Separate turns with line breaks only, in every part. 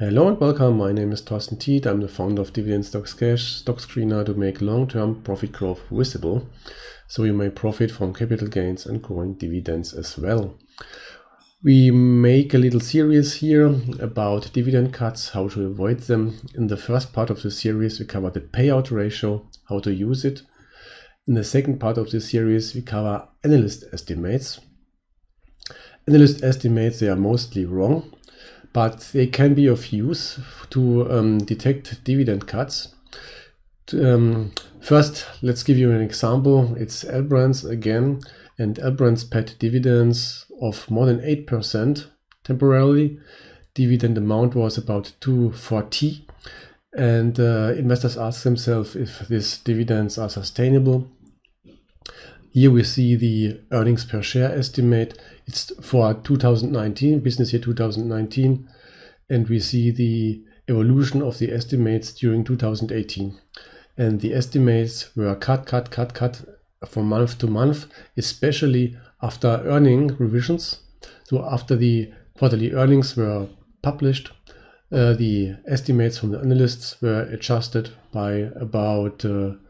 Hello and welcome. My name is Thorsten Tiet. I'm the founder of Dividend Stocks Cash, stock screener to make long-term profit growth visible, so you may profit from capital gains and growing dividends as well. We make a little series here about dividend cuts, how to avoid them. In the first part of the series, we cover the payout ratio, how to use it. In the second part of the series, we cover analyst estimates. Analyst estimates, they are mostly wrong, but they can be of use to detect dividend cuts. First, let's give you an example. It's L-Brands again, and L-Brands paid dividends of more than 8% temporarily. Dividend amount was about 240, and investors ask themselves if these dividends are sustainable. Here we see the earnings per share estimate. It's for 2019, business year 2019, and we see the evolution of the estimates during 2018. And the estimates were cut from month to month, especially after earning revisions. So after the quarterly earnings were published, the estimates from the analysts were adjusted by about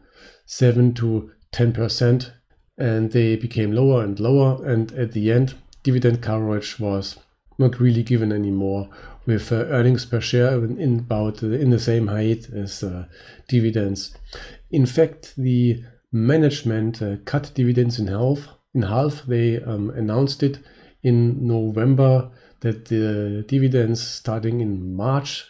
7 to 10%. And they became lower and lower, and at the end dividend coverage was not really given anymore, with earnings per share in the same height as dividends. In fact, the management cut dividends in half. They announced it in November that the dividends starting in March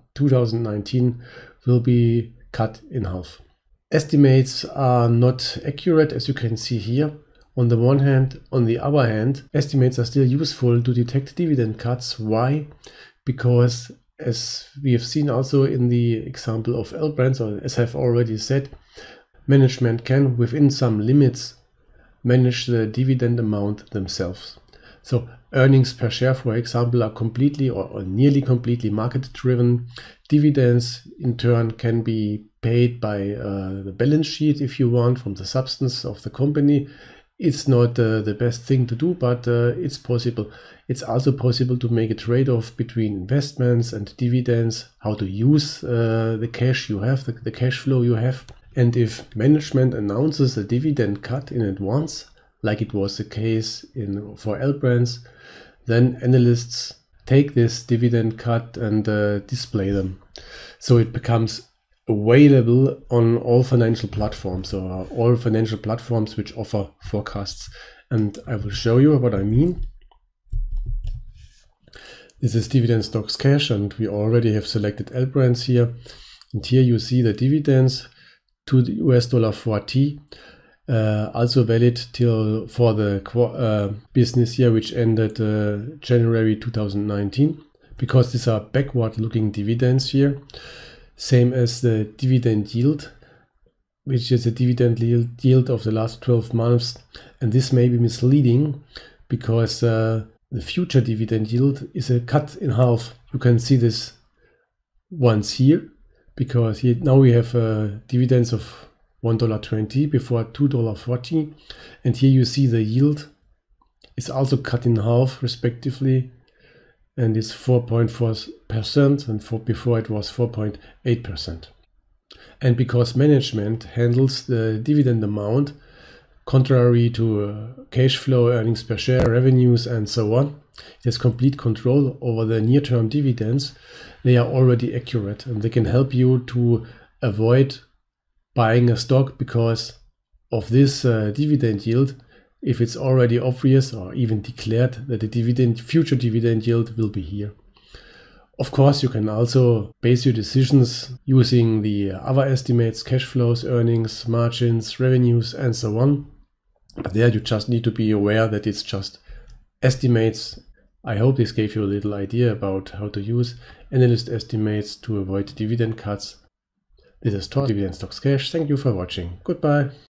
2019 will be cut in half. Estimates are not accurate, as you can see here. On the one hand, on the other hand, estimates are still useful to detect dividend cuts. Why? Because, as we have seen also in the example of L-Brands, or as I've already said, management can, within some limits, manage the dividend amount themselves. So earnings per share, for example, are completely or nearly completely market driven. Dividends, in turn, can be paid by the balance sheet, if you want, from the substance of the company. It's not the best thing to do, but it's possible. It's also possible to make a trade-off between investments and dividends, how to use the cash you have, the cash flow you have. And if management announces a dividend cut in advance, like it was the case for L-Brands, then analysts take this dividend cut and display them. So it becomes available on all financial platforms, or all financial platforms which offer forecasts. And I will show you what I mean. This is Dividend Stocks Cash, and we already have selected L-Brands here. And here you see the dividends to the $40, also valid for the business year which ended January 2019, because these are backward-looking dividends here. Same as the dividend yield, which is the dividend yield of the last 12 months. And this may be misleading because the future dividend yield is a cut in half. You can see this once here, because here, now we have dividends of $1.20 before $2.40. And here you see the yield is also cut in half respectively, and it's 4.4%, and before it was 4.8%. And because management handles the dividend amount, contrary to cash flow, earnings per share, revenues, and so on, it has complete control over the near-term dividends. They are already accurate, and they can help you to avoid buying a stock because of this dividend yield, if it's already obvious or even declared that the future dividend yield will be here. Of course, you can also base your decisions using the other estimates, cash flows, earnings, margins, revenues, and so on. But there you just need to be aware that it's just estimates. I hope this gave you a little idea about how to use analyst estimates to avoid dividend cuts. This is Dividend Stocks Cash. Thank you for watching. Goodbye.